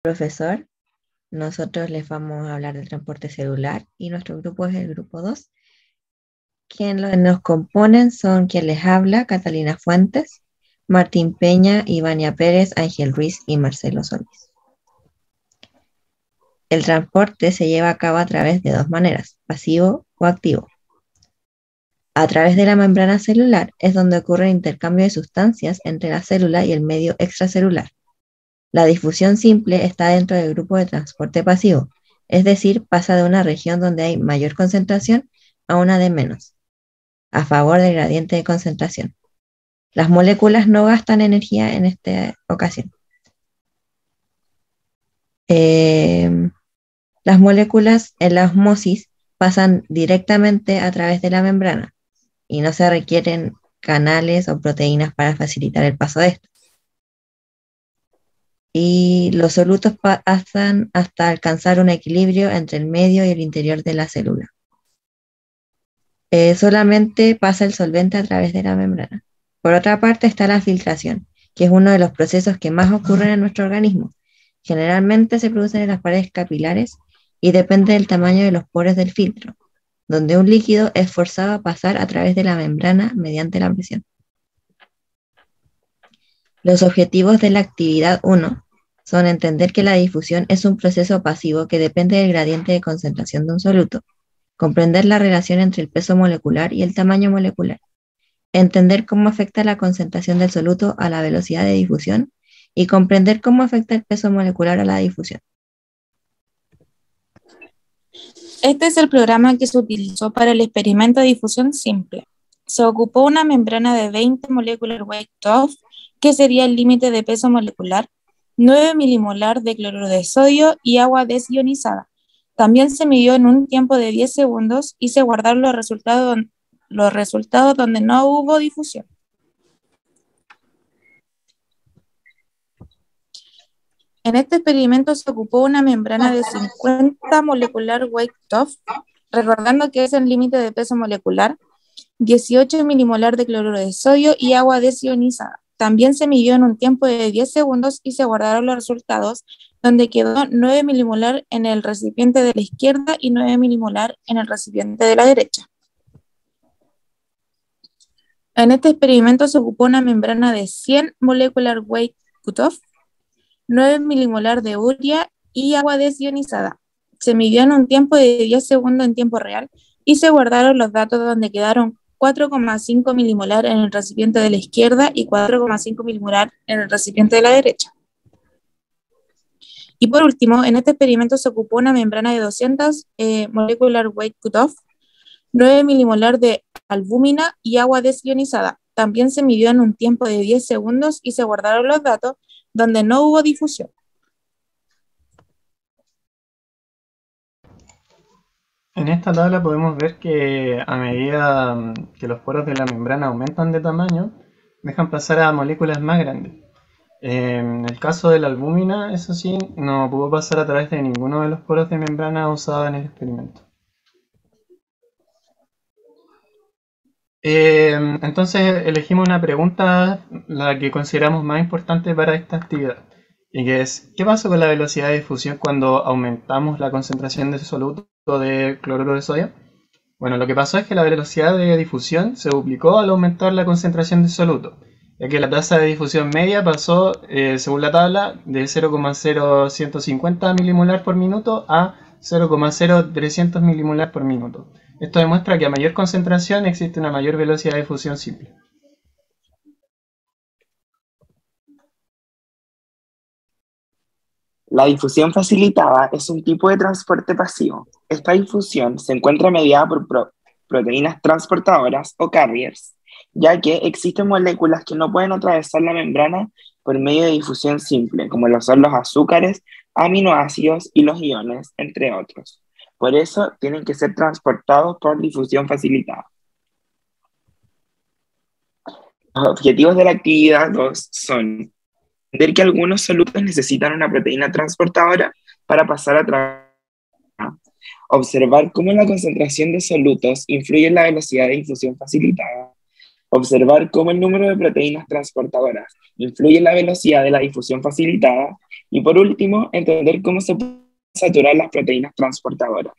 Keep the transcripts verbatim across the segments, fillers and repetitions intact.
Profesor, nosotros les vamos a hablar del transporte celular y nuestro grupo es el grupo dos. Quienes nos componen son quien les habla, Catalina Fuentes, Martín Peña, Ivania Pérez, Ángel Ruiz y Marcelo Solís. El transporte se lleva a cabo a través de dos maneras, pasivo o activo. A través de la membrana celular es donde ocurre el intercambio de sustancias entre la célula y el medio extracelular. La difusión simple está dentro del grupo de transporte pasivo, es decir, pasa de una región donde hay mayor concentración a una de menos, a favor del gradiente de concentración. Las moléculas no gastan energía en esta ocasión. Eh, las moléculas en la osmosis pasan directamente a través de la membrana y no se requieren canales o proteínas para facilitar el paso de esto. Y los solutos pasan hasta alcanzar un equilibrio entre el medio y el interior de la célula. Eh, solamente pasa el solvente a través de la membrana. Por otra parte está la filtración, que es uno de los procesos que más ocurren en nuestro organismo. Generalmente se producen en las paredes capilares y depende del tamaño de los poros del filtro, donde un líquido es forzado a pasar a través de la membrana mediante la presión. Los objetivos de la actividad uno son entender que la difusión es un proceso pasivo que depende del gradiente de concentración de un soluto, comprender la relación entre el peso molecular y el tamaño molecular, entender cómo afecta la concentración del soluto a la velocidad de difusión y comprender cómo afecta el peso molecular a la difusión. Este es el programa que se utilizó para el experimento de difusión simple. Se ocupó una membrana de veinte molecular weight of, que sería el límite de peso molecular, nueve milimolar de cloruro de sodio y agua desionizada. También se midió en un tiempo de diez segundos y se guardaron los resultados, los resultados donde no hubo difusión. En este experimento se ocupó una membrana de cincuenta molecular weight of, recordando que es el límite de peso molecular, dieciocho milimolar de cloruro de sodio y agua desionizada. También se midió en un tiempo de diez segundos y se guardaron los resultados, donde quedó nueve milimolar en el recipiente de la izquierda y nueve milimolar en el recipiente de la derecha. En este experimento se ocupó una membrana de cien molecular weight cutoff, nueve milimolar de urea y agua desionizada. Se midió en un tiempo de diez segundos en tiempo real y se guardaron los datos donde quedaron cuatro coma cinco milimolar en el recipiente de la izquierda y cuatro coma cinco milimolar en el recipiente de la derecha. Y por último, en este experimento se ocupó una membrana de doscientos eh, molecular weight cutoff, nueve milimolar de albúmina y agua desionizada. También se midió en un tiempo de diez segundos y se guardaron los datos donde no hubo difusión. En esta tabla podemos ver que a medida que los poros de la membrana aumentan de tamaño, dejan pasar a moléculas más grandes. En el caso de la albúmina, eso sí, no pudo pasar a través de ninguno de los poros de membrana usados en el experimento. Eh, entonces elegimos una pregunta, la que consideramos más importante para esta actividad, y que es, ¿qué pasa con la velocidad de difusión cuando aumentamos la concentración de soluto de cloruro de sodio? Bueno, lo que pasó es que la velocidad de difusión se duplicó al aumentar la concentración de soluto, ya que la tasa de difusión media pasó, eh, según la tabla, de cero coma cero ciento cincuenta milimolar por minuto a cero coma cero trescientos milimolar por minuto. Esto demuestra que a mayor concentración existe una mayor velocidad de difusión simple. La difusión facilitada es un tipo de transporte pasivo. Esta difusión se encuentra mediada por pro proteínas transportadoras o carriers, ya que existen moléculas que no pueden atravesar la membrana por medio de difusión simple, como lo son los azúcares, aminoácidos y los iones, entre otros. Por eso tienen que ser transportados por difusión facilitada. Los objetivos de la actividad dos son entender que algunos solutos necesitan una proteína transportadora para pasar a través. Observar cómo la concentración de solutos influye en la velocidad de difusión facilitada. observar cómo el número de proteínas transportadoras influye en la velocidad de la difusión facilitada, y por último, entender cómo se pueden saturar las proteínas transportadoras.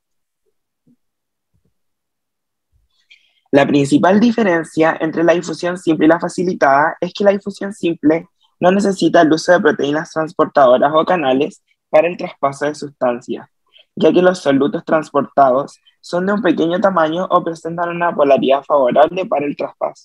La principal diferencia entre la difusión simple y la facilitada es que la difusión simple no necesita el uso de proteínas transportadoras o canales para el traspaso de sustancias, ya que los solutos transportados son de un pequeño tamaño o presentan una polaridad favorable para el traspaso.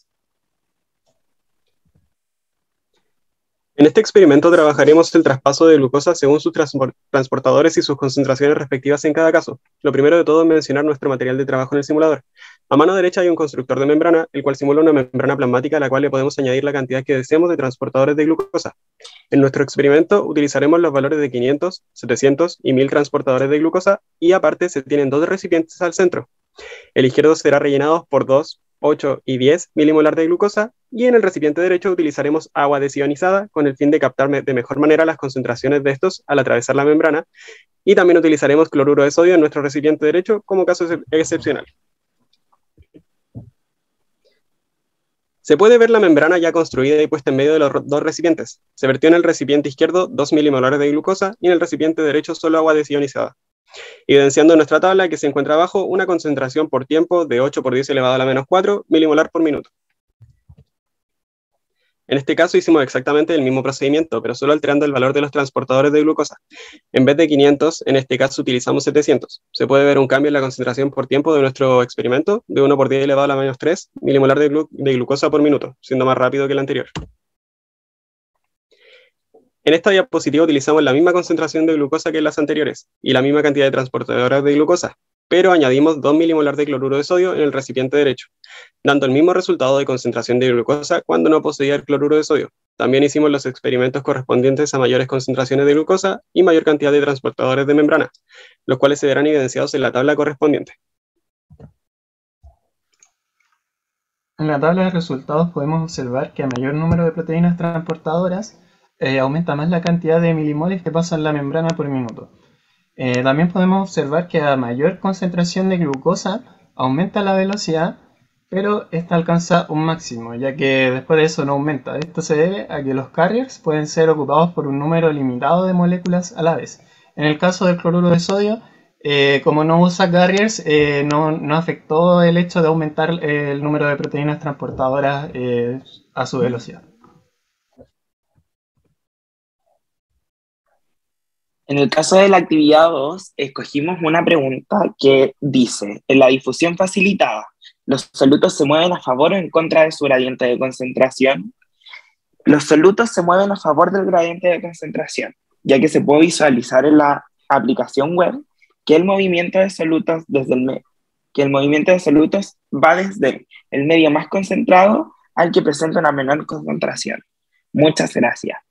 En este experimento trabajaremos el traspaso de glucosa según sus transportadores y sus concentraciones respectivas en cada caso. Lo primero de todo es mencionar nuestro material de trabajo en el simulador. A mano derecha hay un constructor de membrana, el cual simula una membrana plasmática a la cual le podemos añadir la cantidad que deseemos de transportadores de glucosa. En nuestro experimento utilizaremos los valores de quinientos, setecientos y mil transportadores de glucosa, y aparte se tienen dos recipientes al centro. El izquierdo será rellenado por dos, ocho y diez milimolar de glucosa, y en el recipiente derecho utilizaremos agua desionizada con el fin de captar de mejor manera las concentraciones de estos al atravesar la membrana, y también utilizaremos cloruro de sodio en nuestro recipiente derecho como caso ex excepcional. Se puede ver la membrana ya construida y puesta en medio de los dos recipientes. Se vertió en el recipiente izquierdo dos milimolares de glucosa y en el recipiente derecho solo agua desionizada, evidenciando en nuestra tabla que se encuentra abajo una concentración por tiempo de ocho por diez elevado a la menos cuatro milimolar por minuto. En este caso hicimos exactamente el mismo procedimiento, pero solo alterando el valor de los transportadores de glucosa. En vez de quinientos, en este caso utilizamos setecientos. Se puede ver un cambio en la concentración por tiempo de nuestro experimento, de uno por diez elevado a la menos tres milimolar de, glu de glucosa por minuto, siendo más rápido que el anterior. En esta diapositiva utilizamos la misma concentración de glucosa que en las anteriores, y la misma cantidad de transportadores de glucosa, pero añadimos dos milimolar de cloruro de sodio en el recipiente derecho, dando el mismo resultado de concentración de glucosa cuando no poseía el cloruro de sodio. También hicimos los experimentos correspondientes a mayores concentraciones de glucosa y mayor cantidad de transportadores de membrana, los cuales se verán evidenciados en la tabla correspondiente. En la tabla de resultados podemos observar que a mayor número de proteínas transportadoras, eh, aumenta más la cantidad de milimoles que pasan la membrana por minuto. Eh, también podemos observar que a mayor concentración de glucosa aumenta la velocidad, pero esta alcanza un máximo, ya que después de eso no aumenta. Esto se debe a que los carriers pueden ser ocupados por un número limitado de moléculas a la vez. En el caso del cloruro de sodio, eh, como no usa carriers, eh, no, no afectó el hecho de aumentar el número de proteínas transportadoras eh, a su velocidad. En el caso de la actividad dos, escogimos una pregunta que dice: en la difusión facilitada, ¿los solutos se mueven a favor o en contra de su gradiente de concentración? Los solutos se mueven a favor del gradiente de concentración, ya que se puede visualizar en la aplicación web que el movimiento de solutos, desde el me que el movimiento de solutos va desde el medio más concentrado al que presenta una menor concentración. Muchas gracias.